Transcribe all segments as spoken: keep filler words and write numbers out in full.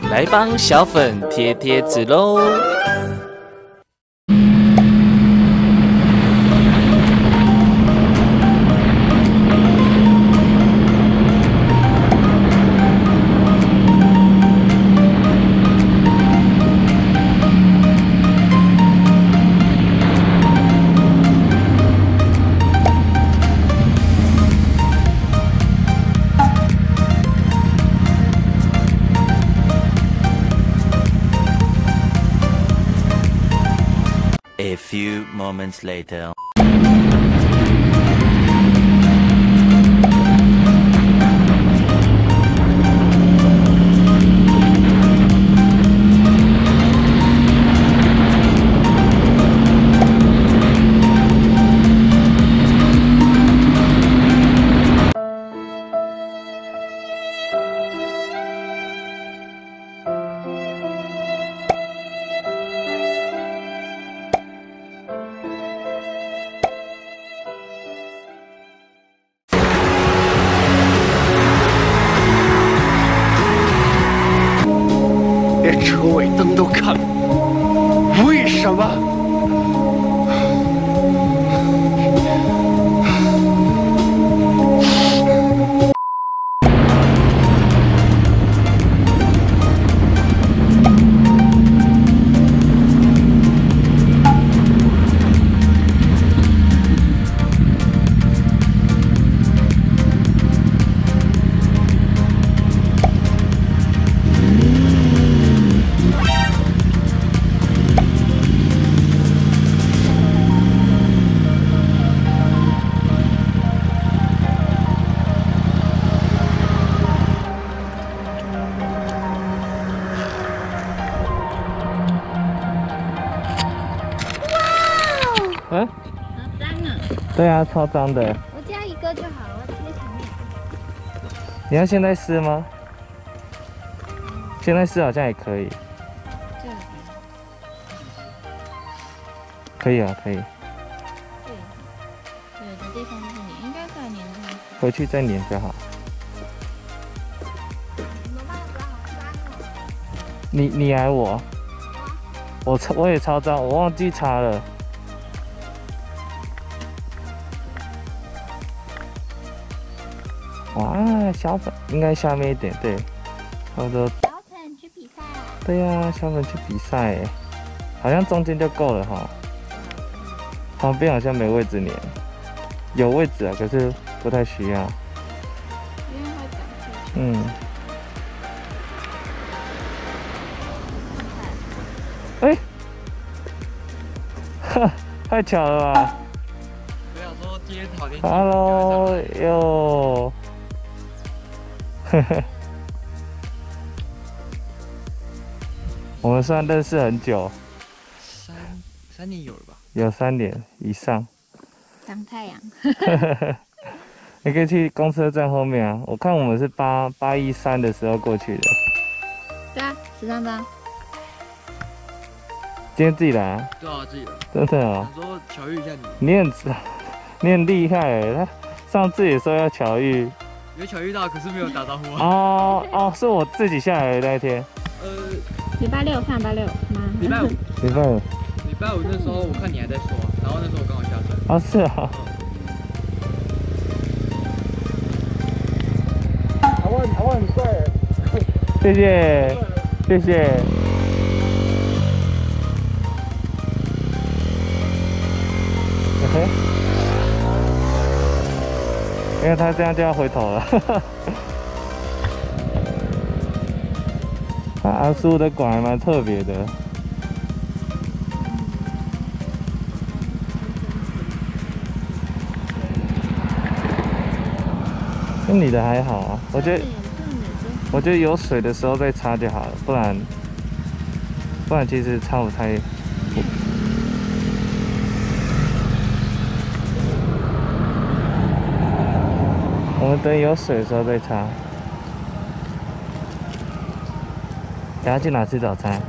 来帮小粉贴贴纸喽！ A few moments later. 连车尾灯都看了，为什么？ 嗯， 好脏啊！ 对啊，超脏的。 我加一个就好了，我贴前面。 你要现在撕吗？现在撕好像也可以。 这个可以啊，可以。 对，有的地方是粘，应该是要粘上去。 回去再粘就好。 怎么办？不要好脏哦。 你你挨我，我超我也超脏，我忘记擦了。 哇，小粉应该下面一点，对，差不多。 小粉去比赛。 对呀、啊，小粉去比赛，好像中间就够了哈。旁边好像没位置粘，有位置啊，可是不太需要。 因为会长出去。 嗯。哎，哈，太巧了吧！ 我想说今天好天气。 Hello 哟。 我们算认识很久， 三三年有了吧？ 有三年以上。 挡太阳。 你可以去公车站后面啊，我看我们是八八一三的时候过去的。 对啊，十三张。 今天自己来啊？ 对啊，自己的。 真的哦。 想说巧遇一下你。 你很你很厉害哎，他上次也说要巧遇。 有巧遇到，可是没有打招呼啊。 哦哦，是我自己下来的那一天。 呃， 礼拜六上礼拜六吗？ 礼拜五。 礼拜五。 礼拜五那时候我看你还在说，然后那时候我刚好下车。 哦，是啊。 阿万阿万很帅。 谢谢谢谢。嘿嘿。 因为他这样就要回头了。他阿叔的馆还蛮特别的。跟你的还好啊，我觉得，我觉得有水的时候再擦就好了，不然，不然其实擦不太。我们等有水的时候再擦。等下去哪吃早餐？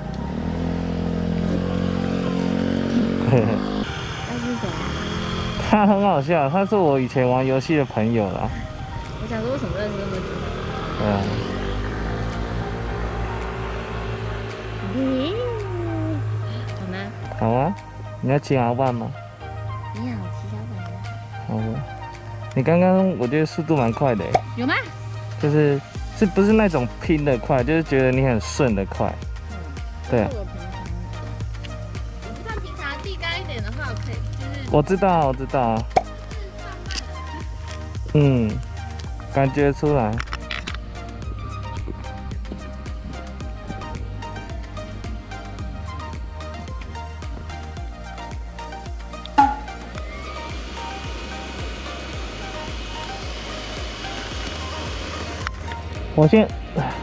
那是谁啊？ 他很好笑，他是我以前玩游戏的朋友啦。 我想说为什么认识那么久？ 对啊。 咦，好吗？ 好啊，你要骑獒棒吗？ 你好，骑小本的。 好啊。你刚刚我觉得速度蛮快的， 有吗？ 就是是不是那种拼的快，就是觉得你很顺的快。 嗯， 对啊。 我平常，我不知道平常地干一点的话，我可以就是我知道，我知道。嗯，感觉出来。我先。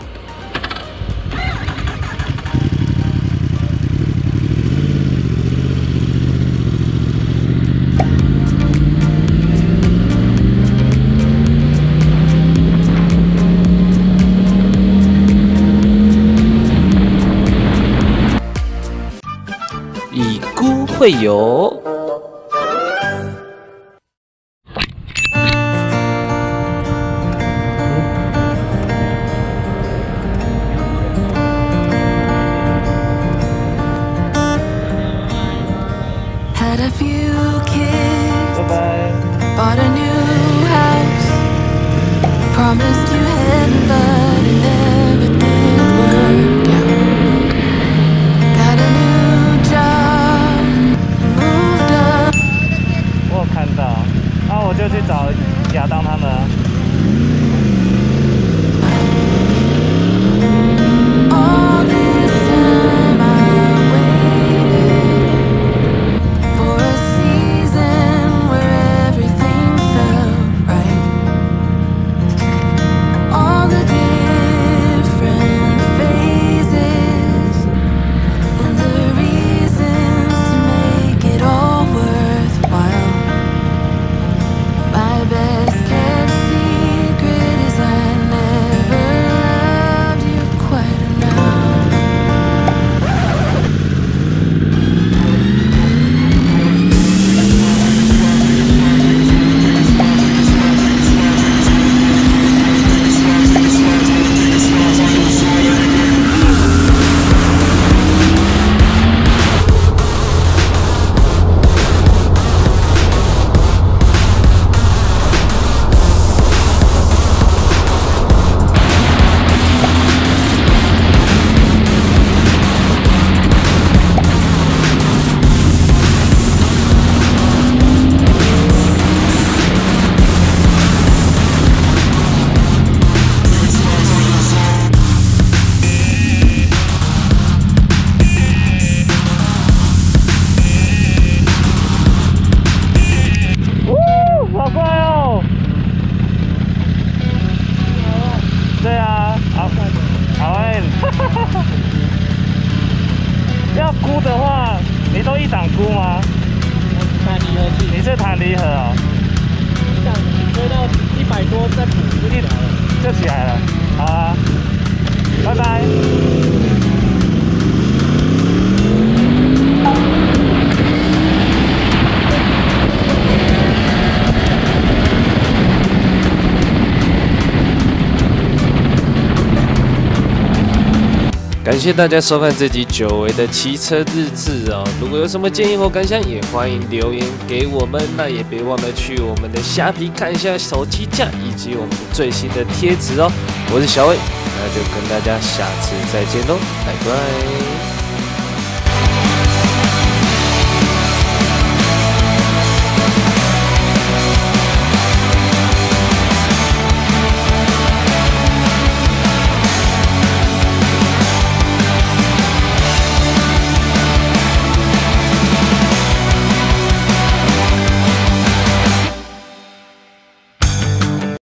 以孤会友。 Had a few kids, 拜拜。 bought a new house, promised you heaven, but it never did work out. Got a new job, moved up. 我有看到，那、啊、我就去找亚当他们啊。 All this time I waited for a season where everything felt right. All the different phases and the reasons to make it all worthwhile. My best kept secret is I never loved you quite enough. 好帅哦！对啊，好，好哎。要估的话，你都一档估吗？ 弹离合器， 你是弹离合哦， 这样你追到一百多再补就起来了。 就起来了。好啊，拜拜。 感谢大家收看这集久违的骑车日志哦。如果有什么建议或感想，也欢迎留言给我们。那也别忘了去我们的虾皮看一下手机架以及我们最新的贴纸哦。我是小伟，那就跟大家下次再见喽，拜拜。